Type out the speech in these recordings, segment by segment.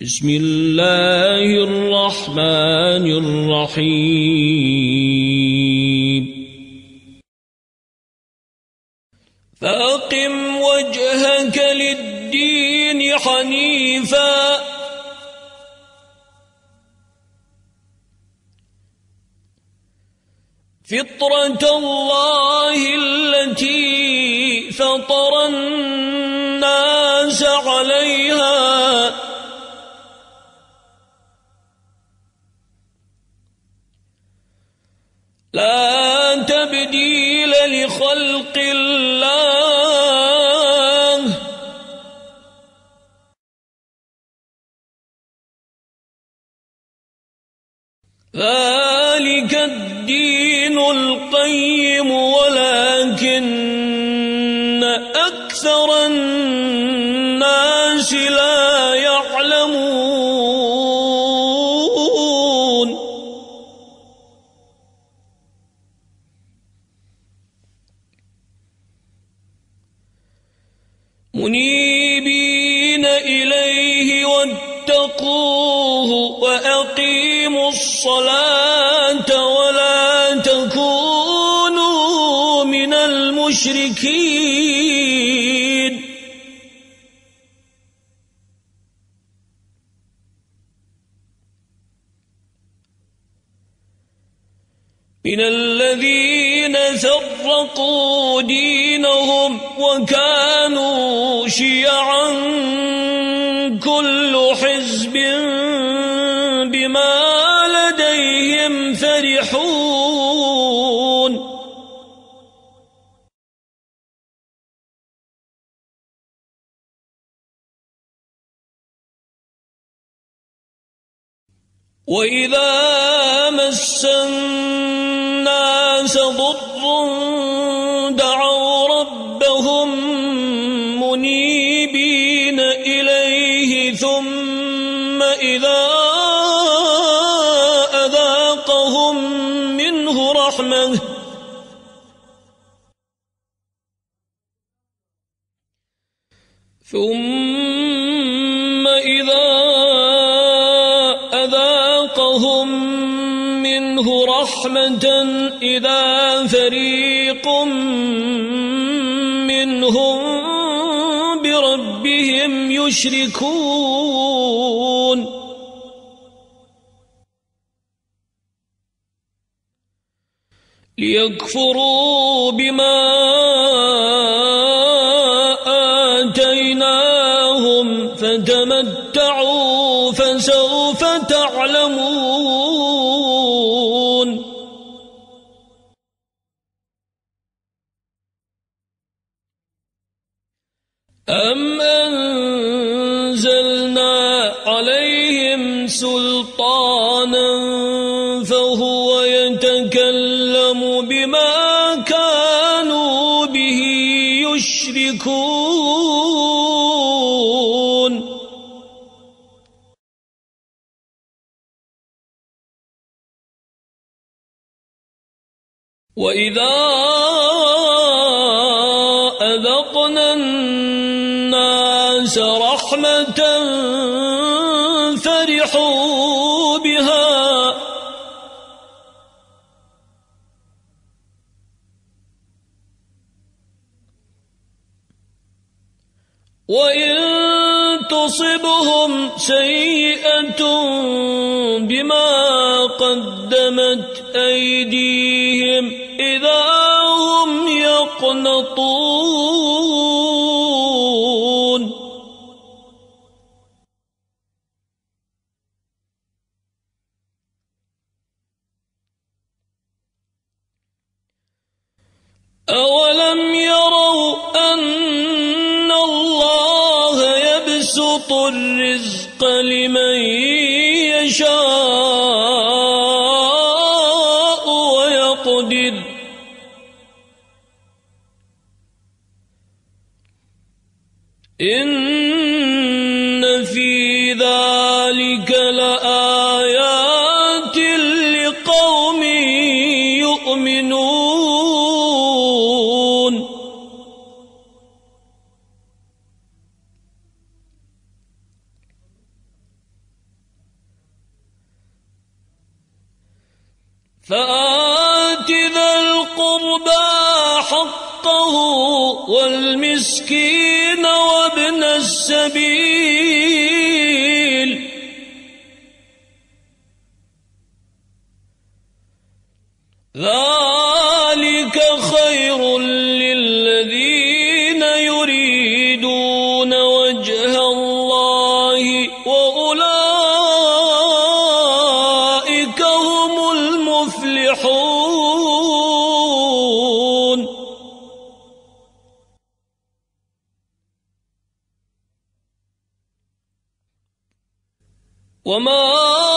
بسم الله الرحمن الرحيم فأقم وجهك للدين حنيفا فطرة الله التي فطر الناس عليها لا تبديل لخلق الله ذلك الدين القيم ولكن أكثر الناس لا يعلمون منيبين إليه واتقوه وأقيموا الصلاة ولا تكونوا من المشركين من الذين فرقوا دينهم وكانوا شيعا كل حزب بما لديهم فرحون وإذا مس الناس ضر دعوا ربهم منيبين إليه ثم إذا أذاقهم منه رحمة إذا فريق منهم بربهم يشركون ليكفروا بما آتيناهم فتمتعوا فسوف تعلمون أم أنزلنا عليهم سلطانا فهو يتكلم بما كانوا به يشركون وإذا أذقنا الناس رحمة فرحوا بها وإن تصبهم سيئة بما قدمت أيديهم إذا هم يقنطون أولم يروا أن الله يبسط الرزق لمن يشاء ويقدر إن في ذلك لآيات لقوم يؤمنون فآت ذا القربى حقه والمسكين وابن السبيل ذلك خير للذين يريدون وجه الله وأولئك هم المفلحون وما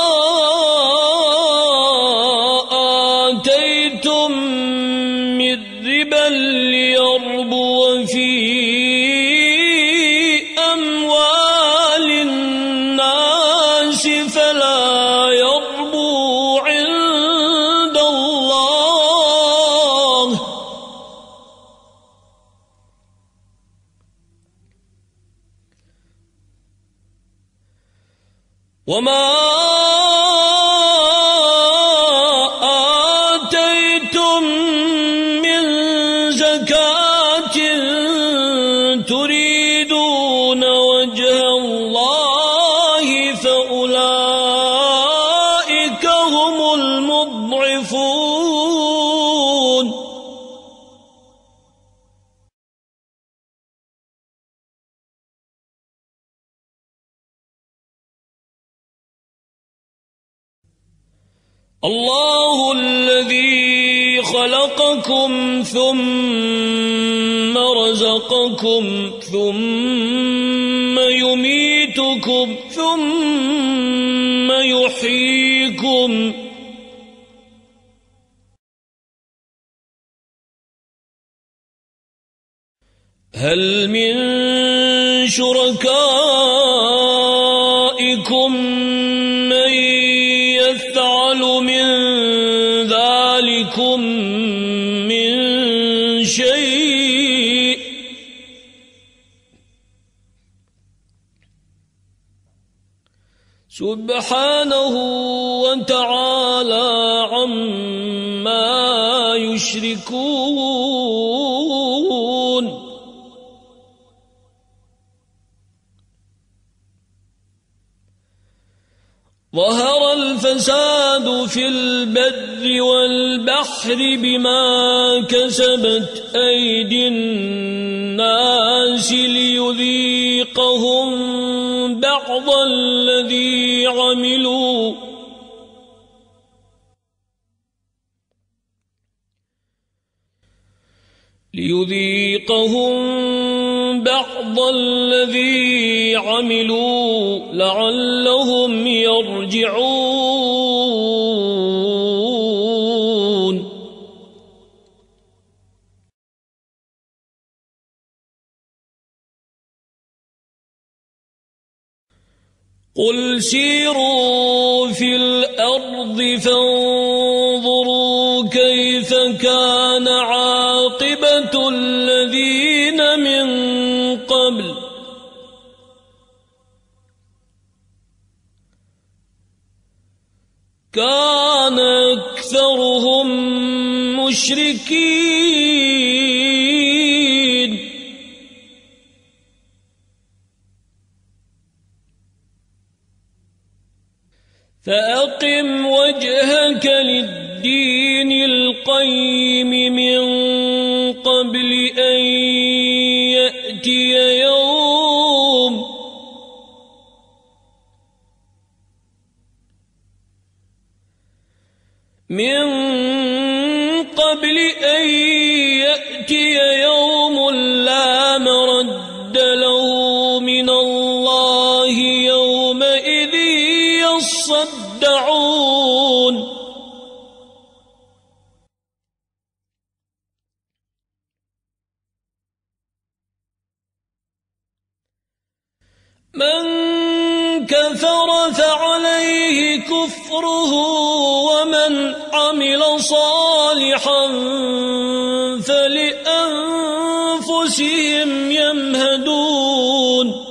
آتيتم من ربا ليربو في أموال الناس فلا يربو عند الله وما آتيتم من زكاة تريدون وجه الله فأولئك هم المضعفون الله الذي خلقكم ثم رزقكم ثم يميتكم ثم يحييكم هل من شركائكم من يفعل من ذلكم من شيء سبحانه وتعالى عما يشركون ظهر الفساد في البر والبحر بما كسبت أيدي الناس ليذيقهم بعض الذي عملوا لعلهم يرجعون قل سيروا في الأرض فانظروا كيف كان عاقبة الذين من قبل كان أكثرهم مشركين فأقم وجهك للدين القيم من قبل أن يأتي يوم لا مرد له من الله يومئذ يصدعون من كفر فعليه كفره ومن عمل صالحا فلأنفسهم يمهدون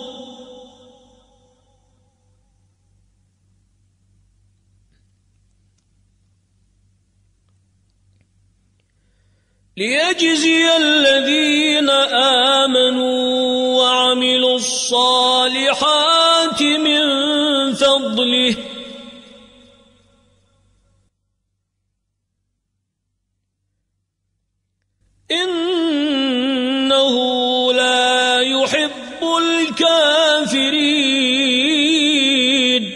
ليجزي الذين آمنوا وعملوا الصالحات من فضله إنه لا يحب الكافرين.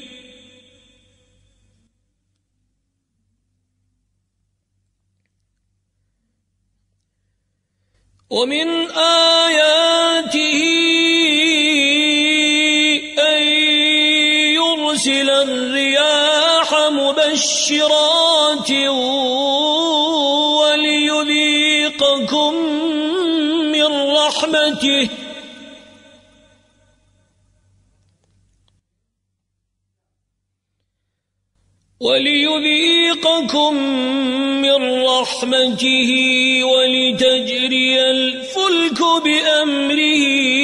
ومن آياته أن يرسل الرياح مبشرات وليذيقكم من رحمته ولتجري الفلك بأمره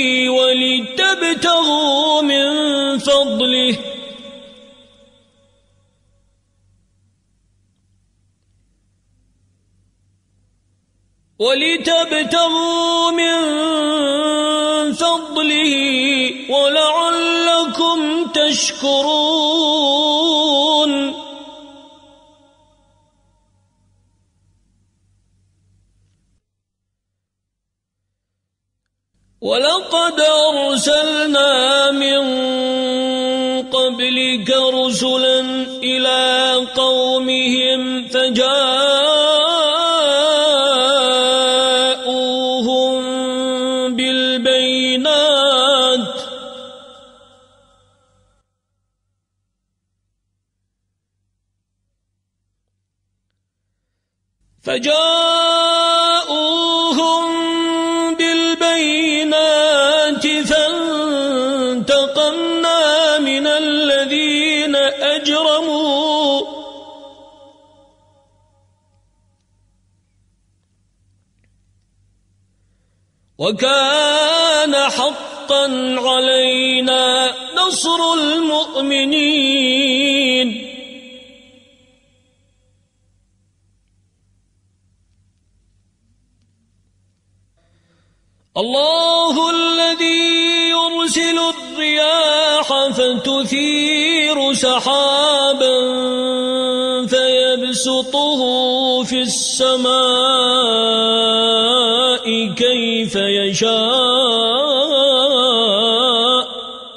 ولتبتغوا من فضله ولعلكم تشكرون. ولقد أرسلنا من قبلك رسلا إلى قومهم فجاءوهم بالبينات فانتقمنا من الذين أجرموا وكان حقا علينا نصر المؤمنين. الله الذي يرسل الرياح فتثير سحابا فيبسطه في السماء كيف يشاء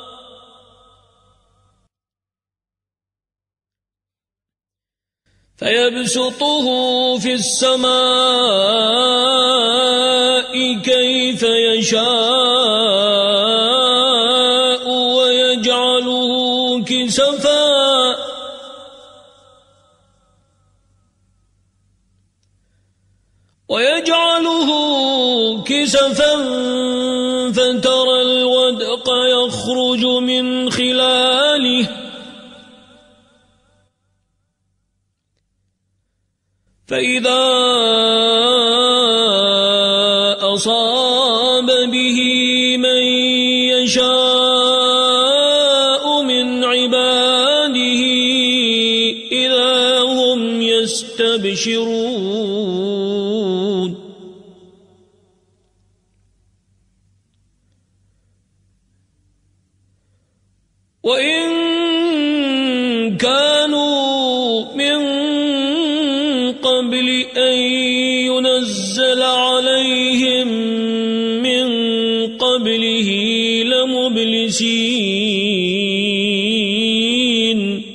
ويجعله كسفا فترى الودق يخرج من خلاله فإذا أصاب به من يشاء من عباده إذا هم يستبشرون. وإن كانوا من قبل أن ينزل عليهم من قبله لمبلسين.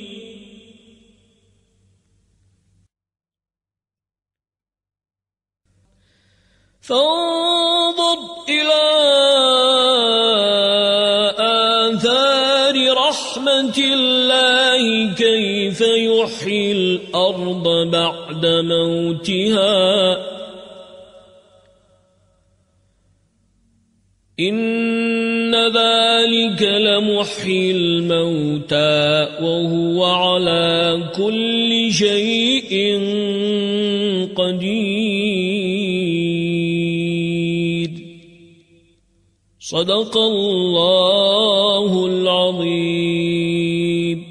فانظر إلى آثار رحمة الله كيف يحيي الأرض بعد موتها إن ذلك لمحيي الموتى وهو على كل شيء قدير. صدق الله العظيم.